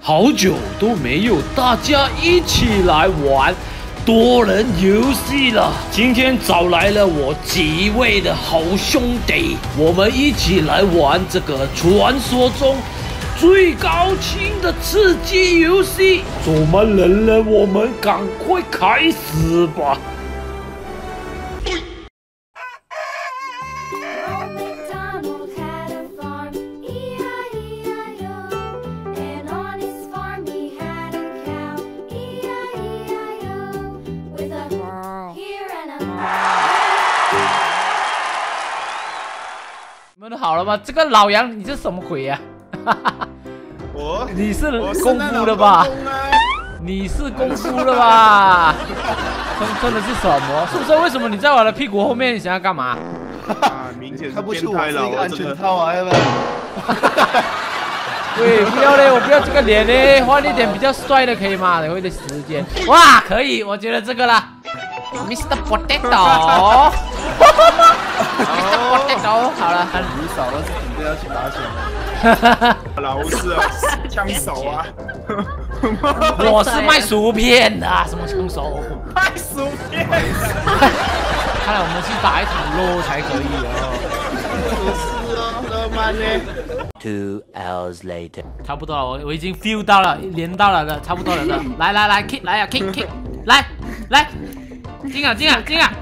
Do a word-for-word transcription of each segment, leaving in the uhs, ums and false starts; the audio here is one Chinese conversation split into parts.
好久都没有大家一起来玩多人游戏了。今天找来了我几位的好兄弟，我们一起来玩这个传说中最高清的刺激游戏。怎么人了？我们赶快开始吧。 你们都好了吗？这个老杨，你这什么鬼呀、啊？ 我你是功夫的吧？你是功夫的吧？真真的是什么？是不是？为什么你在我的屁股后面？你想要干嘛？ 啊，明显是变态了， 安全套啊，要不然？ 喂，不要嘞，我不要这个脸嘞，换一点比较帅的可以吗？等会的时间。哇，可以，我觉得这个啦 ，Mister Potato。Mister Potato， 好了， 你少了，准备要去打钱了。老是啊，枪手啊！ 我是卖薯片的，什么枪手？ 卖薯片。 看来我们去打一场肉才可以哦。是哦，乐曼呢 ？Two hours later， 差不多了，我我已经 feel 到了，连到了的，差不多了的。来来来 ，kick 来呀 ，kick kick， 来来，进啊进啊进啊！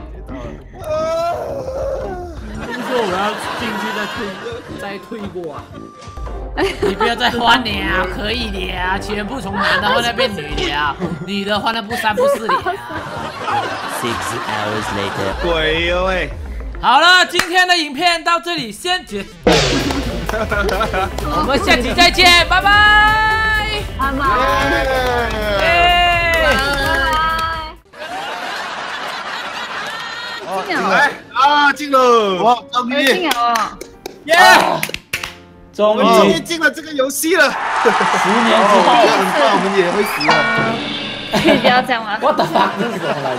听说我要进去再退，再退过啊！你不要再换了，可以的，全部从男的换到变女的，女的换到不三不四的。 Six hours later， 鬼哟喂！ 好了，今天的影片到这里先结束，我们下期再见，拜拜， 拜拜。 进来啊！进了！ 哇，终于进了！ 耶！ 终于终于进了这个游戏了。 十年之后， 很快我们也会死了。 你不要讲了。 What the fuck？ 这是什么来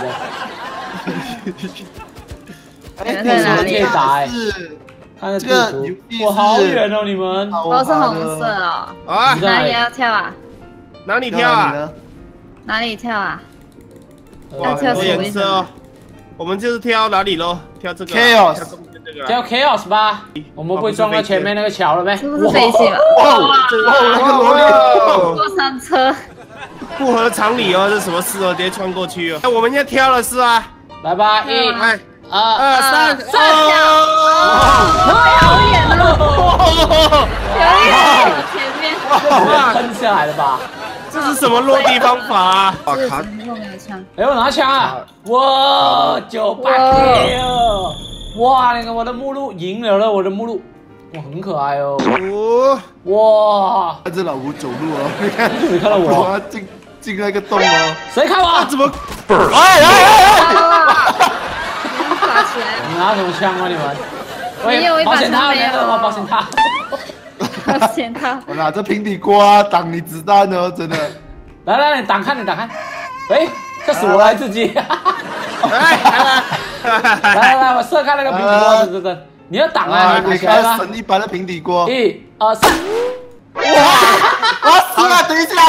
的？ 哎， 在哪里？ 打哎！看这个图，我好远哦，你们都是红色哦。 啊！ 哪里要跳啊？ 哪里跳啊？ 哪里跳啊？ 哇，很多颜色哦。 我们就是挑哪里咯？挑这个 chaos， 挑 chaos 吧。我们不会撞到前面那个桥了呗？ 是不是飞起了？ 哇哇！ 过山车， 不合常理哦，这什么事哦？直接穿过去哦。那我们要挑了是吧？ 来吧，一、 二、 二、 三， 上跳！表演了，表演了，前面哇，喷下来了吧？ 这是什么落地方法啊？ 哇卡！ 哎，我拿枪啊！哇，九八 K 哦！哇，那个我的目录赢了了，我的目录，哇，很可爱哦！哇， 看这老吴走路哦，你看， 你没看到我？ 进进那个洞哦！ 谁看我？ 怎么？ 哎哎哎！ 打起来！ 你拿什么枪啊你们？ 没有一把枪没有吗？保险套。 保险套， 我拿着平底锅挡你子弹哦，真的。 来来来，挡看你挡看。哎，吓死我了，自己。来来来，我射开那个平底锅，等等等，你要挡啊，你看神一般的平底锅。 一、二、三。 哇！我死了，等一下。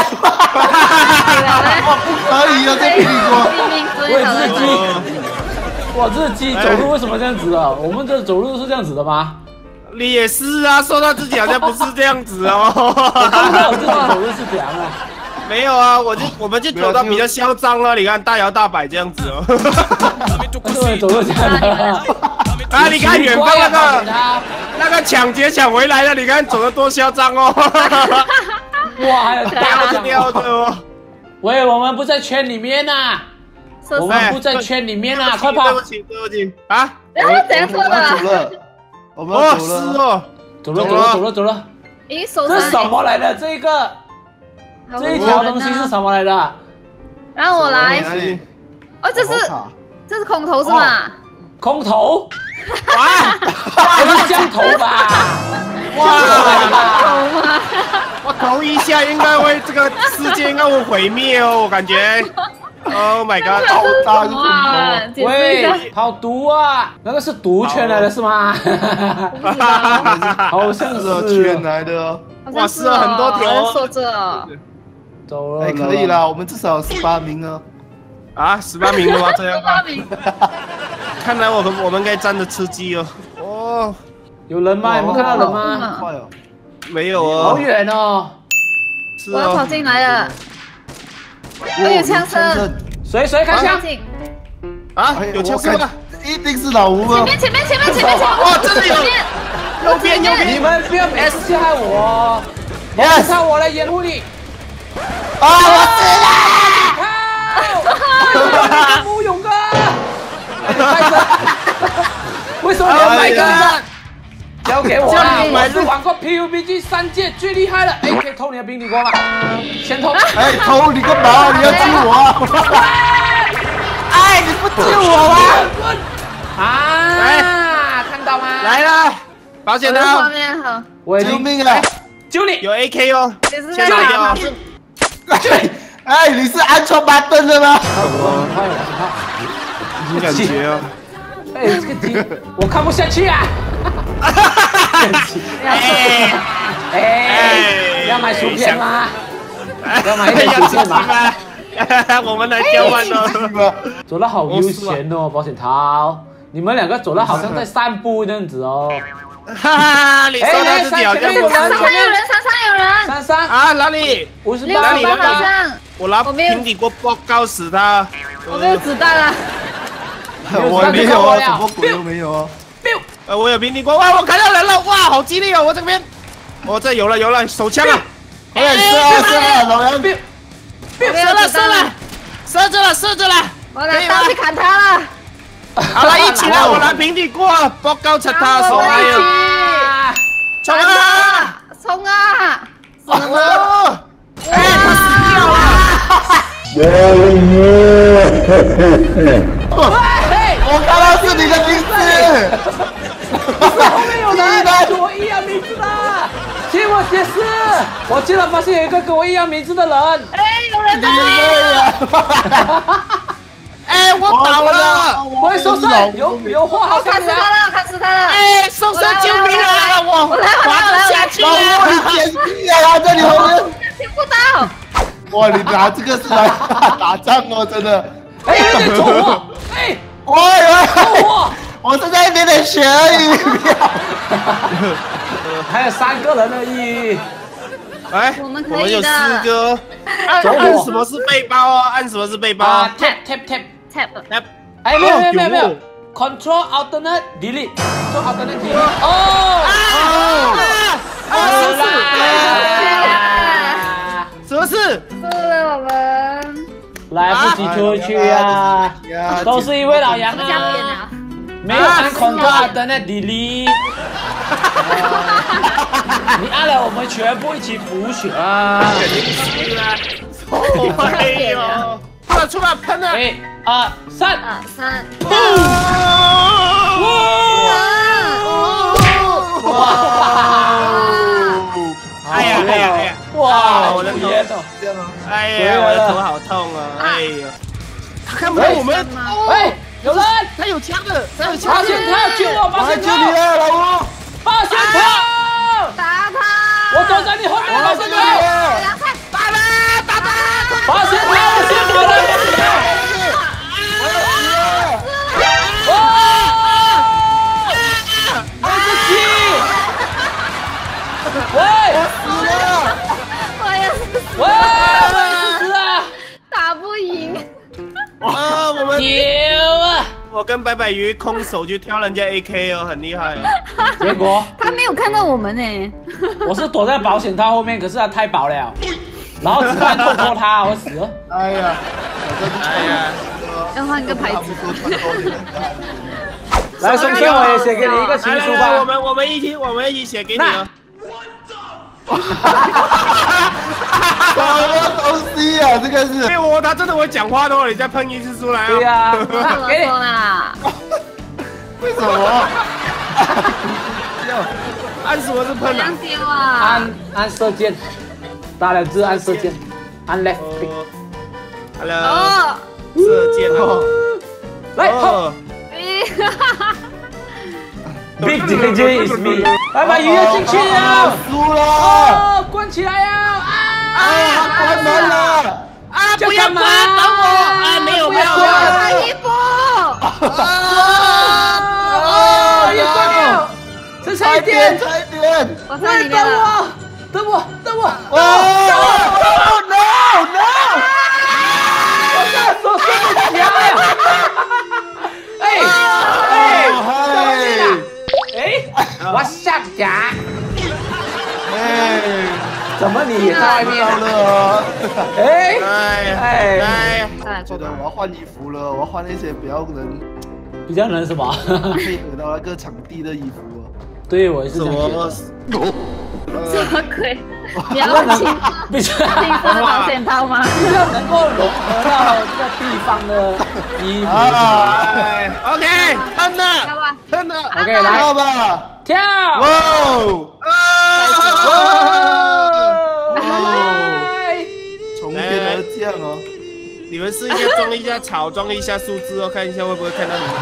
我不可以啊，这平底锅。 我也是鸡。我这鸡走路为什么这样子的？我们这走路是这样子的吗？ 你也是啊，说到自己好像不是这样子哦。 我看到我自己走路是这样啊。 没有啊，我就我们就走到比较嚣张了，你看大摇大摆这样子哦。 对，走路这样的。 啊，你看远方那个那个抢劫抢回来了，你看走得多嚣张哦。 哇，还有吊吊的哦。 喂，我们不在圈里面呐。我们不在圈里面呐，快跑！ 对不起，对不起啊。 然后怎样错了？ 我们走了， 哦， 走了，走了，走了，走了。 咦，手这是什么来的？这个，这一条东西是什么来的？ 让我来。哦，这是这是空投是吗？ 空投？ 啊！ 不是降头吧？ 哇！我投一下应该会这个世界应该会毁灭哦，我感觉。Oh my god！ 好大的空投！ 喂，好毒啊！那个是毒圈来的是吗？好像是圈来的哦。 哇，是很多条。说这。 走了。 哎，可以啦，我们至少有十八名了。 啊，十八名了吗？这样八名， 看来我们我们该站着吃鸡哦。哦， 有人吗？有没有看到人吗？ 快哦！ 没有哦。 好远哦。 是我要跑哦。 进来了。我有枪声， 谁谁开枪？ 啊，有枪声吗？ 一定是老吴啊！ 前面前面前面前面前面！ 哇，真的有！右边右边！ 你们不要每次陷害我，我靠，我来掩护你。 啊，我死了！ 靠！木勇哥，为什么你要买个？交给我啦！我是玩过 P U B G 三届最厉害了。哎，可以偷你的平底锅吗？先偷。 哎，偷你个毛！你要救我啊！哎，你不救我吗？ 啊！看到吗？ 来了，保险套。 画面好， 我救命啊！ 救你！ 有 A K 哦， 也是先在拿掉。 哎，你是安装巴登的吗？ 你感觉哦？ 哎，这个鸡我看不下去啊！ 哎哎，要买薯片吗？要买一点薯片吗？ 我们来交换哦。 走得好悠闲哦，保险套。你们两个走得好像在散步那样子哦。 哈哈，你说他自己好像山上有人，山上有人， 珊珊啊，哪里？ 五十六八， 十八好像， 我拿平底锅爆告死他。 我没有子弹了。 我没有啊，什么鬼都没有啊。 呃，我有平底锅，哇，我看到人了，哇，好激烈哦，我这边，我这有了有了，手枪啊， 哎，射啊射啊，老杨！ 射了射了，射着了射着了， 我拿刀去砍他了。 好了，一起来，我拿平底锅爆高出他手，哎呦，冲啊！ 冲啊！ 哦，哎，他死掉了！ 我看到是你的名字。 后面有人跟我一样名字的，听我解释，我竟然发现有一个跟我一样名字的人。 哎，有人在！ 哎，我倒了！ 我受伤，有有话好砍死他了，砍死他了！ 哎，送上救命啊！我我来，我来，我来， 下去老吴，你捡屁啊！在你后面。 听不到。 哇，你拿这个是来打仗哦，真的。 哎，有点走火！哎， 我以走为火！ 我是在一点点血而已。 还有三个人而已。 哎， 我们可以的我们有四个。按走火按什么是背包啊？按什么是背包啊？tap tap tap。 tap。 来， 哎，没有没有没有没有 ，Control Alternate Delete，Control Alternate Delete。哦啊！什么事？ 输了我们。 来不及出去啊！都是因为老杨这样变啊， 了。 没有按 Control Alternate Delete。你按了，我们全部一起补血啊！ 肯定是啦！哎呦！出来出来喷啊！ 一二三， 二三。 哎呀哎呀哎呀！ 哇， 我的头！哎呀，我的头好痛啊！哎呀，他看不到我们！ 哎，有人！ 他有枪的，他有枪保险套救我！保险套！ 了，老吴！ 保险套！ 打他！ 我走在你后面，保险套！ 打他！打他！ 保险套！先过来！喂！ 我也是， 喂！我也是死啊！ 打不赢。 啊，我们丢啊！ 我跟白白鱼空手就挑人家 A K 哦，很厉害哦。 结果他没有看到我们呢。 我是躲在保险套后面，可是他太薄了，然后子弹透过他，我死了。 哎呀， 哎呀， 要换个牌子。 来，松松，我也写给你一个情书来来来，我吧。 们我们一起我们一起写给你哦。 什么东西啊？这个是哎，我他真的会讲话的哦，你再喷一次出来啊！ 对呀， 给你说啦。 为什么？ 按什么是喷啊？ 这样丢啊！ 按按射箭，打两只按射箭，按 left click。 Hello， 哦， 射箭哦。 来，好哦， ，Big J J is me。拜拜，鱼要进去了。 输了！ 哦，关起来呀！啊！ 哎呀，关门了！ 不要关，等我！哎，没有没有没有。 换衣服。 哦，也关掉。这差一点， 差一点。 我在里面了。 等我，等我。 哦 no no！ 我这手伸不起来呀！哎哎哎！我下家。 哎， 怎么你也在外面了？ 哎哎哎哎， 再来觉得我要换衣服了，我要换那些比较能比较能什么？ 配合到那个场地的衣服啊。 对，我也是这样觉得。 什么鬼？你要请比较请什么保险套吗？ 比较能够融合到这个地方的衣服。 哎 ，OK， 真的， 要吧？ 真的 OK， 来跳吧！ 跳！ 哇哦！ 来！ 从天而降哦！ 你们试一下装一下草，装一下树枝哦，看一下会不会看到你们。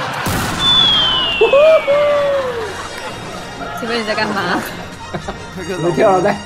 请问你在干嘛？ 你们跳了呗？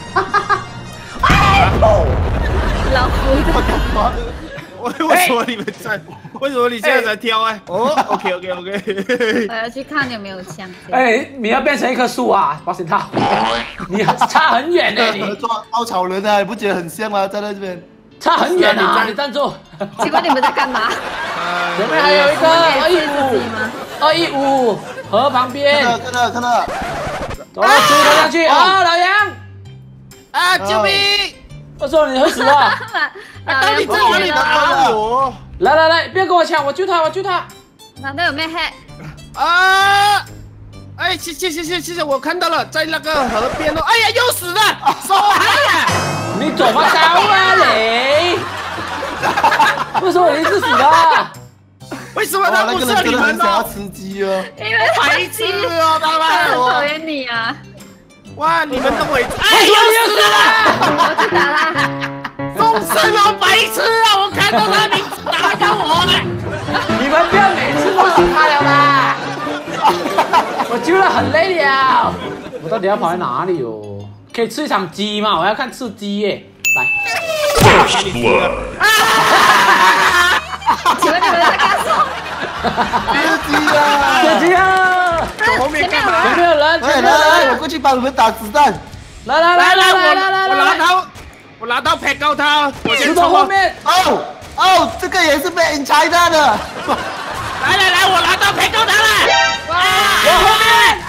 老虎在干嘛？ 为为什么你们在？为什么你现在才挑哎？哦 ，OK OK OK。 我要去看有没有枪。 哎，你要变成一棵树啊，保险套！你差很远呢，你做稻草人啊，你不觉得很像吗？站在这边， 差很远啊！你站住！ 请问你们在干嘛？ 前面还有一个二一五，二一五河旁边， 看到看到看到， 走了，追他下去啊！老杨， 啊！救命！ 我说你会死的。 到底在哪里打我？ 来来来，不要跟我抢，我救他，我救他。 难道有没有黑？ 啊！哎，谢谢谢谢谢谢，我看到了，在那个河边哦。哎呀，又死了，手还了。 你走吧，刀啊你！为什么你一直死的？ 为什么他不射你们想要呢？ 吃鸡哦！ 因为白痴哦，他他们！ 很讨厌你啊！ 哇，你们的伪哎，又死了！ 我去打他。 终身哦，白痴啊！我看到他名字打到我了。 你们不要每次都是他了啦！我救了很累了。我到底要跑在哪里哦？可以吃一场鸡吗？我要看吃鸡耶！来。 请问你们在干什么？ 吃鸡啊！ 吃鸡啊！ 走后面干嘛？ 前面有人， 来前面有来来，我人！ 过去帮你们打子弹。 来来来来来来来我拿来！ 刀，我拿刀劈高他，我石先冲后。 头后面。 哦哦，这个也是被 China 的。 来来来，我拿刀劈高他了。 我后面。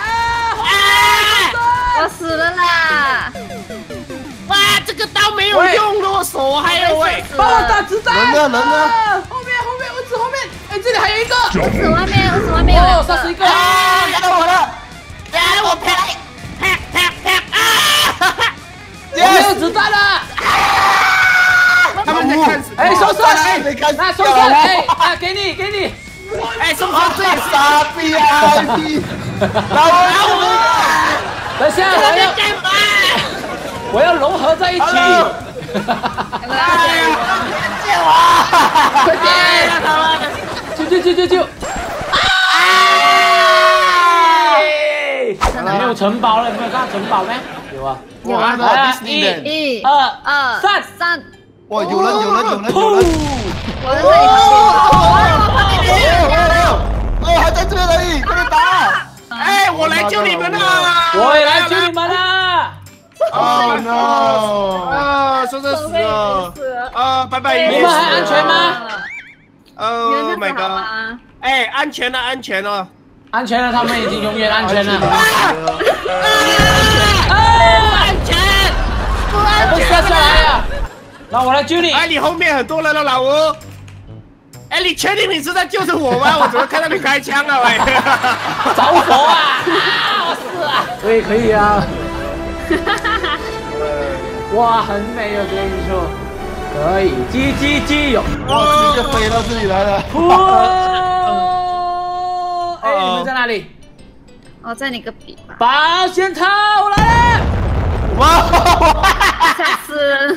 我死了啦！ 哇，这个刀没有用了，我手还有喂。 帮我打子弹！ 人呢人呢？ 后面后面，我指后面。哎，这里还有一个。 我死外面，我死外面有哦， 两个。 杀死一个。 啊，看到我了！ 来，我劈劈劈劈啊！ 我没有子弹了。 他们在看什么？ 哎，收手！哎， 没看那收手！哎，啊，给你给你。 哎，松松这也是。 傻逼啊！老我等一下，我在要干嘛？ 我要融合在一起。 哎呀！ 快点！救救救救救！哎！没有城堡了，有没有看到城堡没？有啊。 我看到来 Disneyland。 一、 二二、 三三。 哇，有人有人有人有人！ 我在这里旁边。 哦，还在这边而已，快点打！ 哎，我来救你们了！ 我也来救你们了。 Oh no！ 啊，说这死了！啊，拜拜！ 你们还安全吗？ 你 ？Oh 们 my 这次好 god！ 吗？ 哎，安全了，安全了！ 安全了，他们已经永远安全了。 安全！不安我掉下来了，那我来救你。 哎，你后面很多人了，老吴。哎，你确定你是在救着我吗？我怎么看到你开枪了？喂！ 着火啊！啊，是啊，可以可以啊。哇，很美哦，这个艺术，可以，鸡鸡鸡有。 我直接飞到这里来了。 哇！哎，你们在哪里？ 我在你隔壁吧。 保险套，我来了！ 哇！ 下次。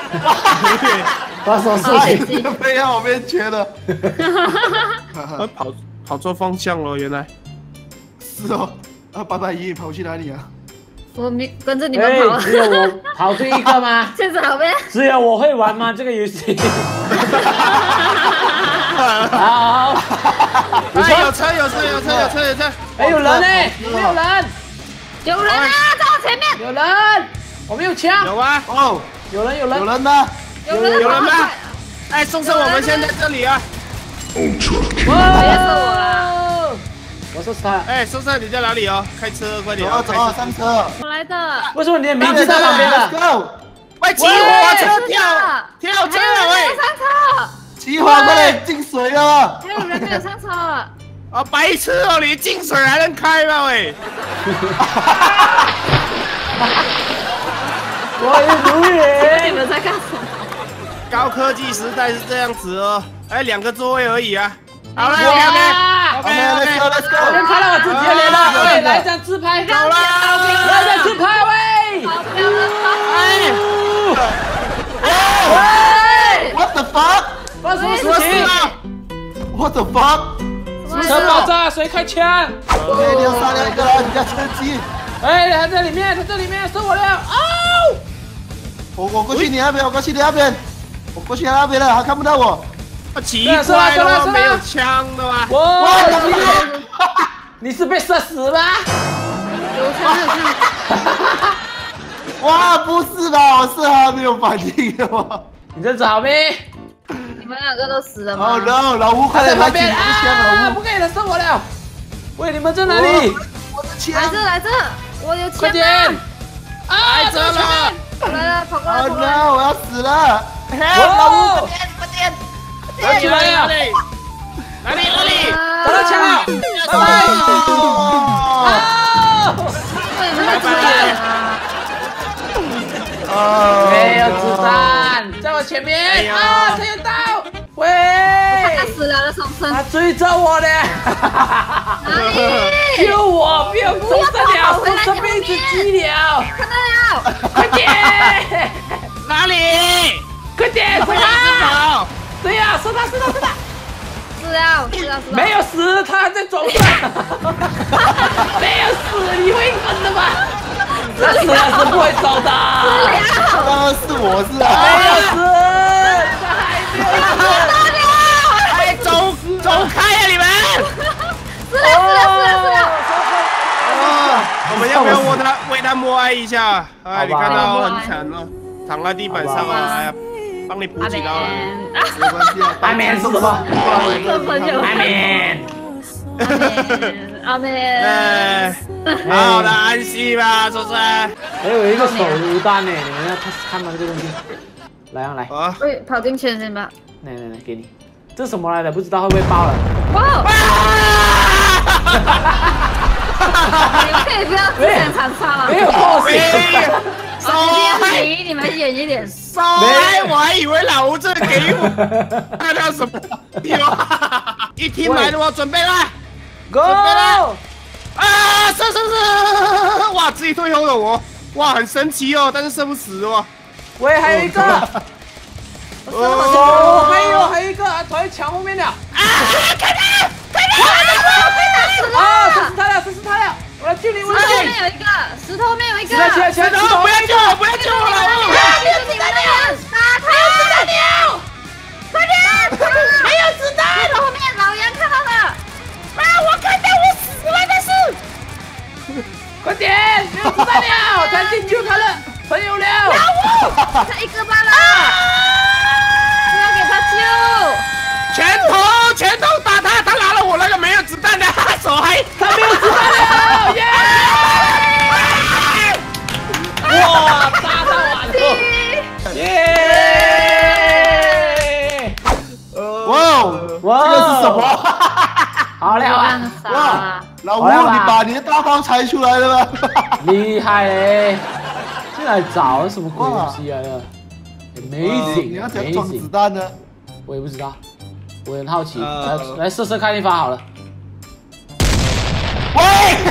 把手伸进飞到我面前了。 跑跑错方向了，原来。 是哦，啊，八百一跑去哪里啊？ 我没跟着你们哎， 跑。 只有我跑对一个吗？ 现在好呗。 只有我会玩吗？这个游戏？好， 哎，有车有车有车有车有车！ 哎，有人呢，有没有人？ 有人啊，在我前面。 有人，我没有枪。 有啊， 哦， 有人，有人， 有人呢？ 有人有人吗吗？ 哎，送送，我们先在这里啊！ 哇！ 别射我了。 我说是他。 哎，送送你在哪里哦？开车快点啊！ 走啊走啊，上车！ 我来的。 为什么你的名字在旁边 ，Let's 的？ go！ 喂，起火车跳跳车了喂！ 上车。 起火，快点进水了！ 还有人没有上车。 啊，白痴哦，你进水还能开吗喂？ 我是主你演。 们在干什么？ 高科技时代是这样子哦，哎，两个座位而已啊。好了，OK 哇 OK OK，Let's OK go，Let's OK。 我 go！ 先看到我自己的脸了，喂，来一张自拍， 走啦来一张自拍，喂， 好漂亮！ 喂， What the fuck？ 发生什么事什么事情？ 啊？ What the fuck？ 车爆炸，谁开枪？ OK，你要杀掉一个人，你要趁机。 哎，他在里面，他在里面，射我了！哦， 我我过去你那边，我过去你那边，我过去他那边了，他看不到我。 奇怪了，没有枪的吗？ 哇，你是被射死吧？ 有枪有枪。 哇，不是吧？我是他没有反应的吗你认识好没？ 你们两个都死了吗？ 哦 no，老吴他快点来抢在旁边啊！ 老吴！ 不可以了，射我了！喂，你们在哪里？ 我的枪！ 来这来这，我有枪。 快点！啊， 来这了！ 我来了，跑过来， 哦跑过来。 no，我要死了！ 哇！ 快点！ 快起来呀！ 哪里哪里？ 找到枪了！拜拜！啊！ 对，你们在这里啊！ 哦， 没有子弹，在我前面啊！他有刀！喂！ 他死了的重生。 他追着我呢！ 哪里？ 救我！不要走这鸟，我生命之鸡鸟！ 看到了！ 快点！ 哪里？ 快点！ 快射他！ 跑！ 对呀，射他！射他！射他！ 死了，死了，死了。 没有死，他还在床上。没有死，你会滚的吗？他死了是不会走的。 刚刚是我是没啊！ 有死，他还没有死。 哎，走走开呀你们！ 死了，死了，死了，死了！ 啊，我们要不要为他为他默哀一下？哎，你看好到吧很惨哦，躺在地板上啊，哎呀，帮你补阿几刀了。 门， 没关系啊， 阿面是什么？ 这朋友， 阿面。 阿门，阿门。 哎，好好的安息吧，是不是？ 还有一个手榴弹呢，你们要看看吗？这个东西。来啊来， 啊， 喂，跑进圈先吧。 来来来，给你。这是什么来的？不知道会不会爆了？ 哇！你们可以不要自相残杀吗？ 没有爆死。 手我嗨离你们远一点。 手嗨，我还以为老吴这给我看到什么？一听来的我准备了。 Go！ 啊！射射射！哇，自己退后了我，哇，很神奇哦，但是射不死哦。 喂，还有一个， 哦， 还有还有一个，躲在墙后面的。啊！ 快点！快点！ 啊！这是他了，这是他了！我来救你，我石头来救你！ 面有一个，石头面有一个。 起来起来起来！ 石头，不要救我，不要救我了！ 没有子弹了！打他！没有子弹了！快点！没有子弹！后面老杨看到了。啊！我看到我死了，但是。 快点！没有子弹了，赶紧救他了，朋友了！ 他一个罢了。不要给他救！ 拳头，拳头打他，他拿了我那个没有子弹的手还， 他没有子弹了！耶！哇，打到完了！耶！ 哇， 哇这个是什么？ 好了啊！ 哇！ 老吴， 好了吧你把你的大炮拆出来了吗？ 厉害嘞！进来找什么鬼东西来的？Amazing！ 你要怎样装子 Amazing！ 弹呢？ 我也不知道，我很好奇， 呃来来射射看一发好了。 喂，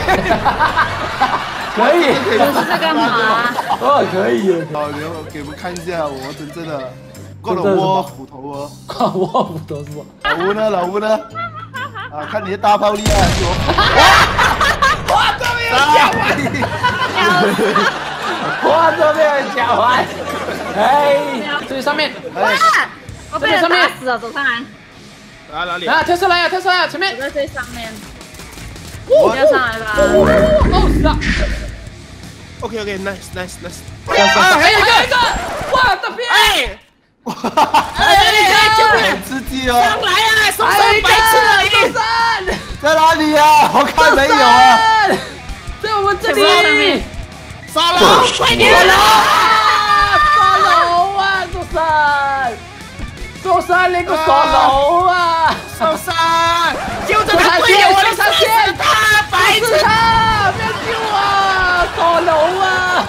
可以， 这是在干嘛？ 哦，可以耶！ 好，留给我们看一下我真正的过了真正的什么窝斧头哦。 看我斧头是吧？ 老吴呢？老吴呢？啊，看你的大炮厉害，是我。 哇，都没有啊！ 哇，这边很狡猾。哎，这上面， 哇！我被人打死了，走上来。 啊哪里？ 啊，跳上来呀，跳上来呀，前面我。在最上面。跳上来吧。 哦，死了。 OK OK nice nice nice。 啊，还有一个，一个，哇，这边。 哎， 哎哎，救命！ 很刺激哦！ 上来啊，松还有一个， 山白痴而已。 松山， 在哪里呀？我看没有啊。 在我们这在上面里。 沙龙，快点！ 沙龙啊，松山，松山那个沙龙啊， 松山，救着他队友，我的杀死他，白痴！ 他，不要救我，沙龙啊！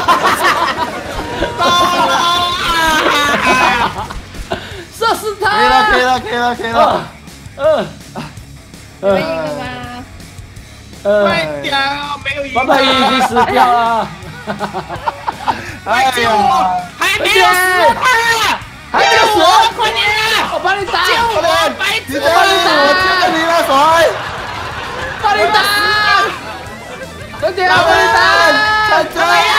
沙龙啊！ 射死他！ 可以了，可以了，可以了，可以了。 嗯， 你们赢了吧？ 呃， 快点，没有赢。 爸爸已经死掉了。 快救我！还没有死他， 还没有死我，快点！ 我帮你打， 救我，白痴！ 你在哪里？我救了你了，水。 帮你打，快点，帮你打， 看这样。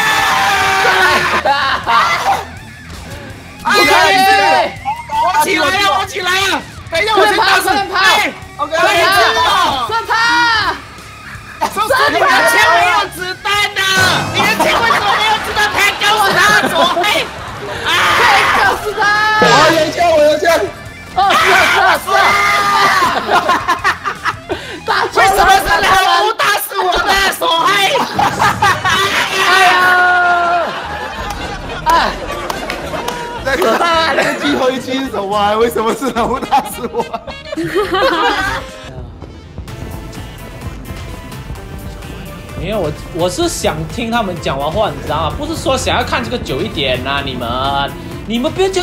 哎呀！我起来了，我起来了！等一下，我先打死。哎 OK， 快点救我！ 射他！ 松山，你的枪没有子弹的，你的枪为什么没有子弹？快告诉他，左黑！ 快告诉他！ 我有枪，我有枪。 哦，是啊，是啊，是啊！打错为什么是了， 老吴打死我的左黑？ 哎呀！哎， 那个那个最后一击是什么啊？为什么是老吴打死我？ 没有，我我是想听他们讲完话，你知道吗？不是说想要看这个久一点呐、啊，你们，你们不要讲